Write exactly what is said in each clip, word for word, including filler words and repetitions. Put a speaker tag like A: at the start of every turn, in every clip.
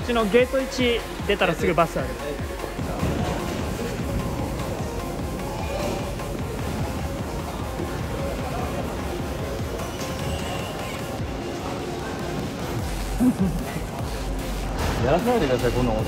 A: ちのゲートいち出たらすぐバスある。
B: やらせないでください、こんなこと。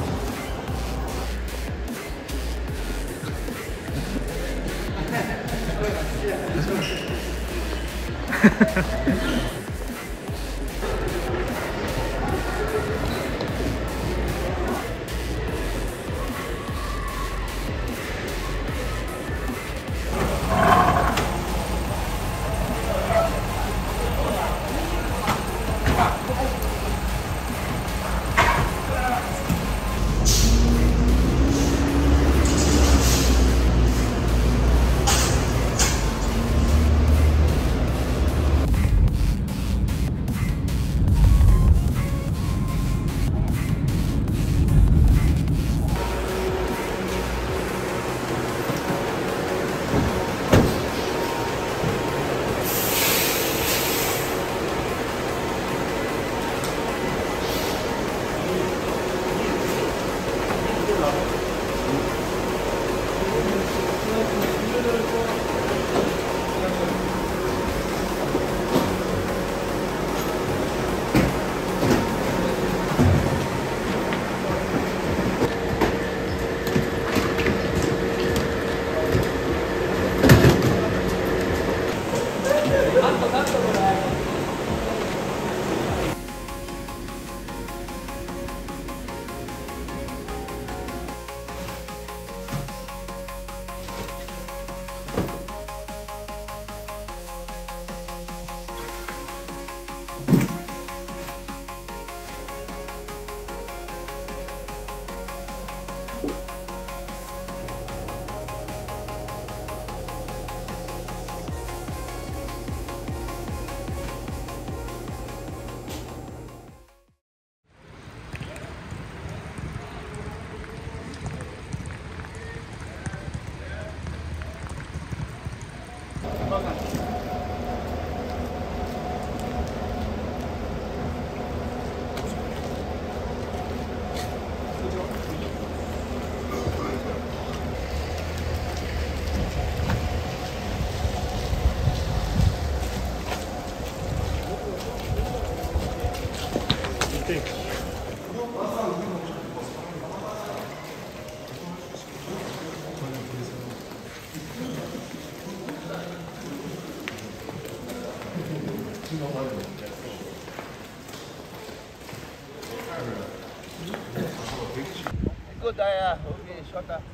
C: Good, yeah. Okay, short. Ah.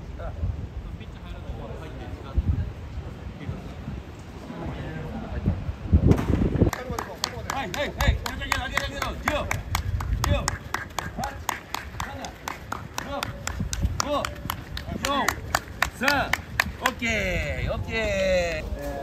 C: Hey, hey, hey! Go, go, sir. Okay, okay.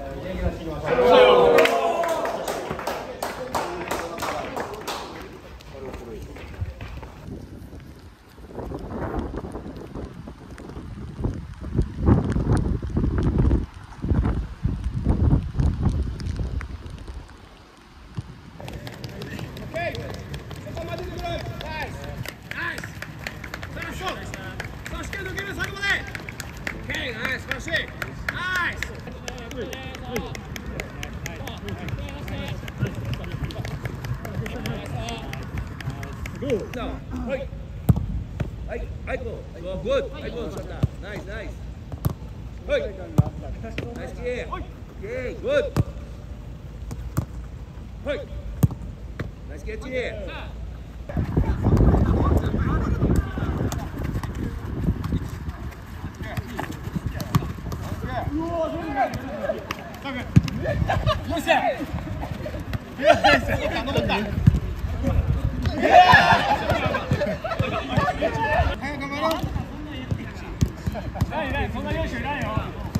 C: はいはいはい、グッド、はい、グッド、ショット、ナイスナイス、はい、ナイスキー、オッケー、グッド、はい、ナイスキャッチ、よっしゃ、頼んだ。そんな用意いないよ。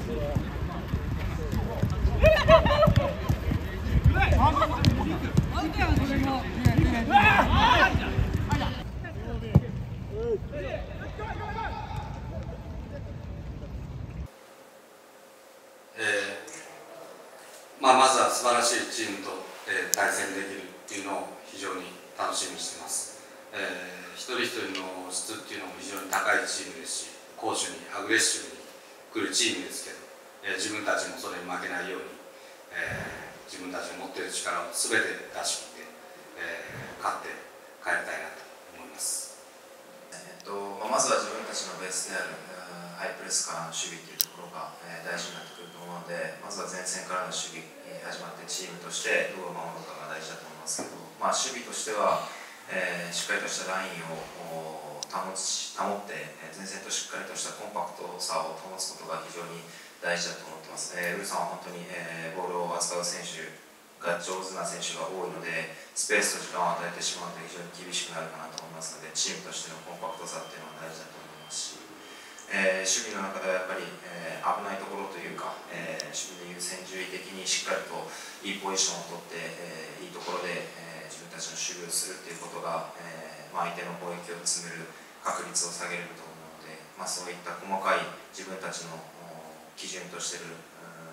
D: まあまずは素晴らしいチームと、えー、対戦できるっていうのを非常に楽しみにしています。 えー、一人一人の質っていうのも非常に高いチームですし、攻守にアグレッシブに来るチームですけど、えー、自分たちもそれに負けないように、えー、自分たちの持っている力を全て出し切って、えー、勝って帰りたいなと思います。
E: えっとまあ、まずは自分たちのベースであるハイプレスからの守備というところが、えー、大事になってくると思うので、まずは前線からの守備、えー、始まってチームとしてどう守るかが大事だと思いますけど、まあ、守備としては、えー、しっかりとしたラインを保ち保って、えー、前線としっかりとしたコンパクトさを保つことが非常に大事だと思ってます。えー、ウルさんは本当に、えー、ボールを扱う選手が上手な選手が多いので、スペースと時間を与えてしまうと非常に厳しくなるかなと思いますので、チームとしてのコンパクトさっていうのは大事だと思いますし、えー、守備の中ではやっぱり、えー、危ないところというか、えー、守備で優先順位的にしっかりといいポジションを取って、えー、いいところで、えー、自分たちの守備をするっていうことが、えーまあ、相手の攻撃を詰める確率を下げると思うので、まあ、そういった細かい自分たちの基準としている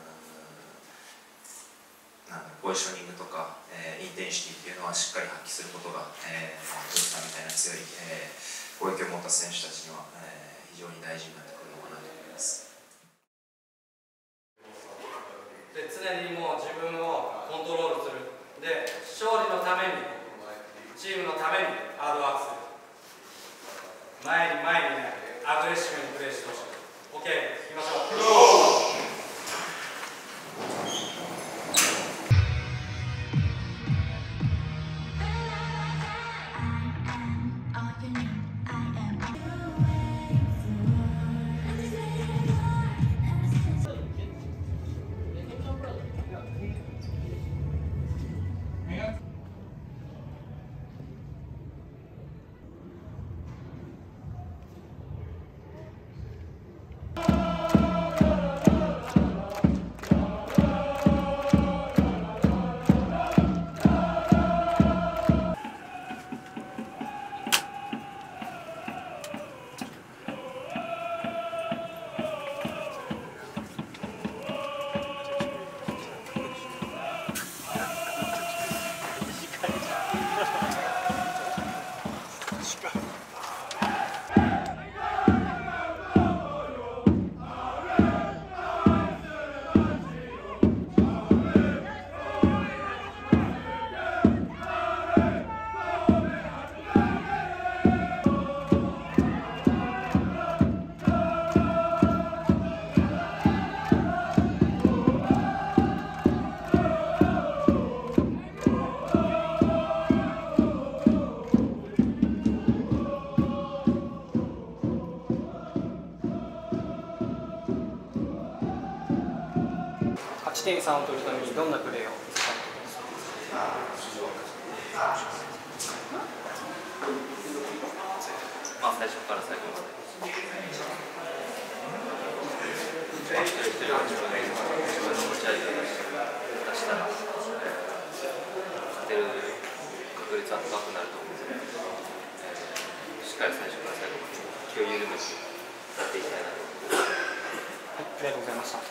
E: なんだポジショニングとか、えー、インテンシティっていうのはしっかり発揮することが、えー、ドイツさんみたいな強い、えー、攻撃を持った選手たちには、えー、非常に大事になってくるのかなと思います。
F: で常にもう自分をコントロールする。で勝利のためにチームのためにハードワークする。前に前にねアグレッシブにプレーしてほしい。 OK いきましょう。
A: 勝ち点さんを取るためにどんなプレーを見せたいと思いますか？
G: まあ最初から最後まで一人一人が自分の自分の持ち味を出したら、勝てる確率は高くなると思うので、しっかり最初から最後まで気を緩めてやっていきたいなと思います。
A: はい、ありがとうございました。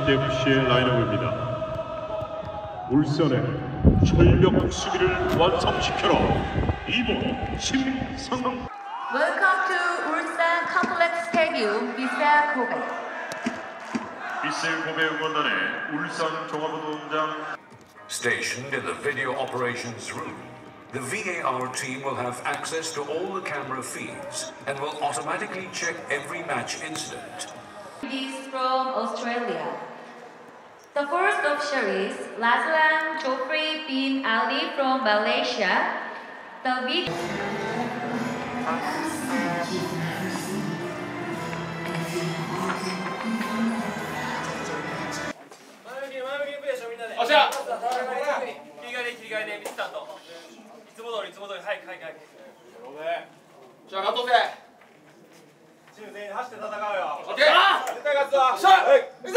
H: 에이치디에프씨의 라인업입니다. 울산의 철벽 수비를 완성시켜라. 이 번 심상강.
I: Welcome to Ulsan Complex Stadium, Vissel Kobe.
H: 빗셀 고베 응원단의 울산 종합운동장.
J: Stationed in the video operations room, the V A R team will have access to all the camera feeds and will automatically check every match incident.
I: Is from Australia. The first of series, Lazlan Joffrey bin Ali from Malaysia. The video.
F: おっしゃ切り替えで切り替えでミスターといつも通りいつも通りはいはいはいじゃあ勝とうぜチーム全員で走って戦うよオッケー絶対勝つぞよっしゃはいいくぞ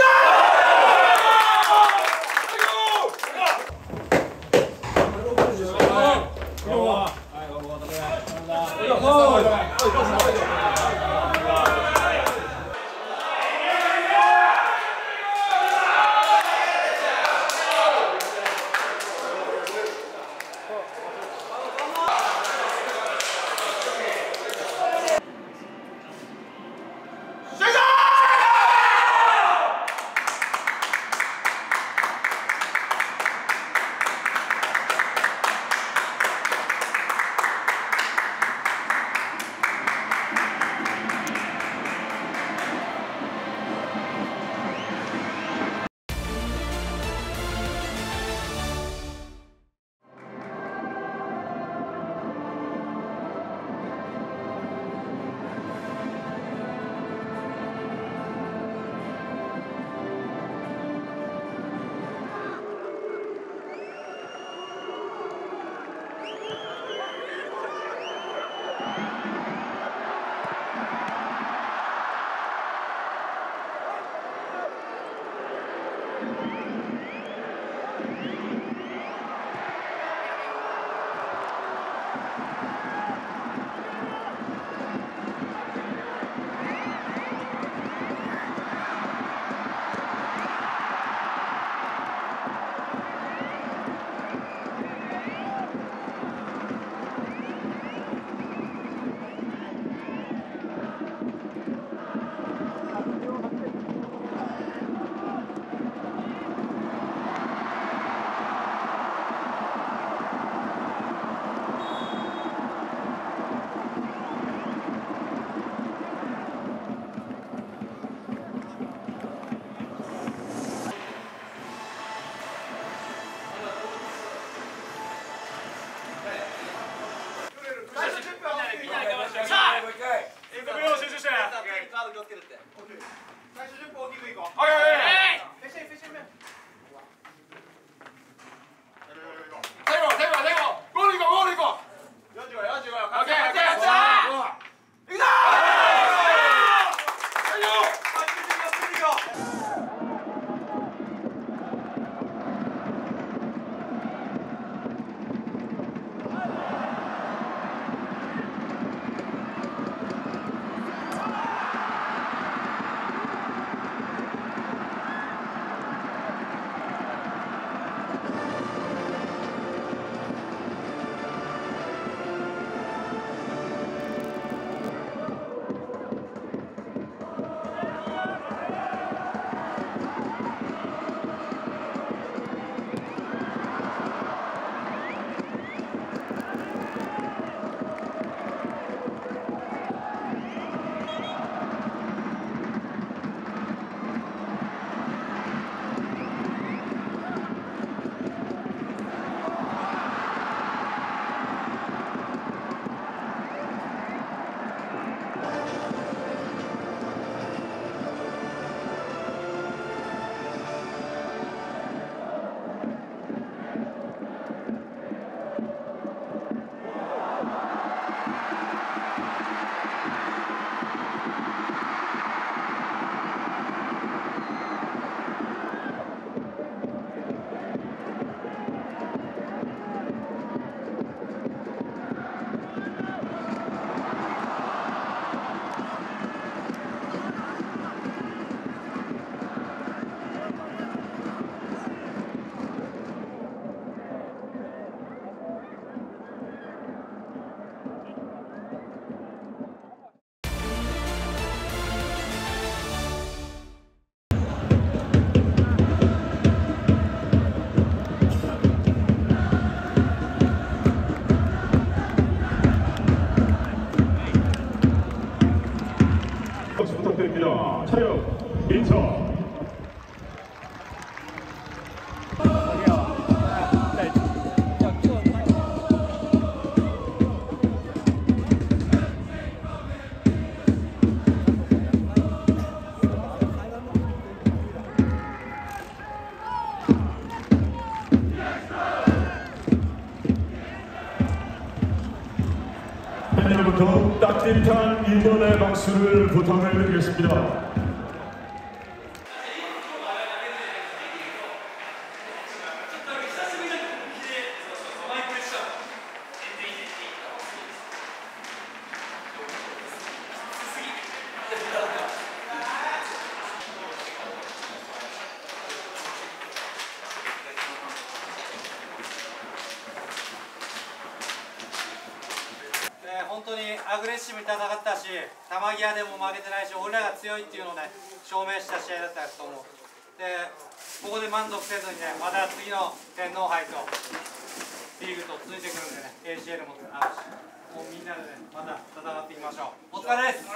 H: 이제부터 따뜻한 인원의 박수를 부탁을 드리겠습니다.
F: 本当にアグレッシブに戦ったし、球際でも負けてないし、俺らが強いっていうのをね、証明した試合だったと思う。で、ここで満足せずにね、また次の天皇杯とリーグと続いてくるんでね、エーシーエル もあるし、もうみんなでね、また戦っていきましょう。お疲れです。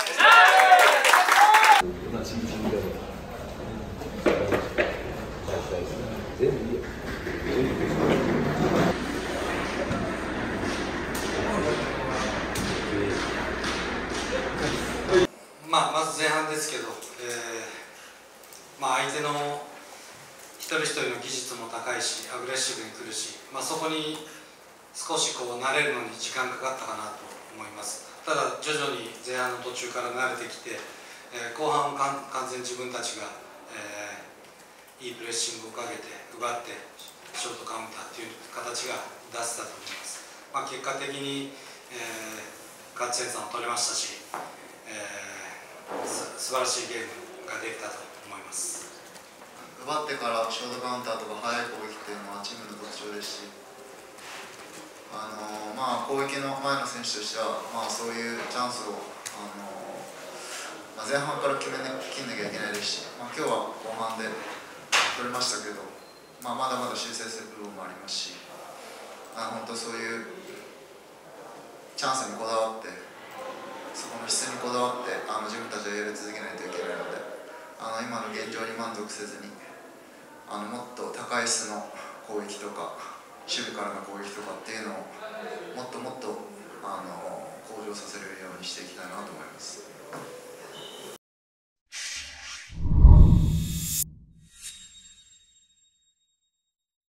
D: まあ、まず前半ですけど、えーまあ、相手の一人一人の技術も高いし、アグレッシブに来るし、まあ、そこに少しこう慣れるのに時間かかったかなと思います。ただ徐々に前半の途中から慣れてきて、えー、後半は完全に自分たちが、えー、いいプレッシングをかけて奪ってショートカウンターという形が出せたと思います。まあ、結果的に、えー、勝ち点さんを取れましたし、えー素晴らしいゲームができたと思います。
E: 奪ってからショートカウンターとか速い攻撃っていうのはチームの特徴ですし、あのまあ、攻撃の前の選手としては、まあ、そういうチャンスを、あのまあ、前半から決めなきゃいけないですし、まあ、今日は後半で取れましたけど、まあ、まだまだ修正する部分もありますし、あの本当そういうチャンスにこだわって。そこの質にこだわってあの自分たちはやり続けないといけないので、あの今の現状に満足せずにあのもっと高い質の攻撃とか守備からの攻撃とかっていうのをもっともっとあの向上させるようにしていきたいなと思います。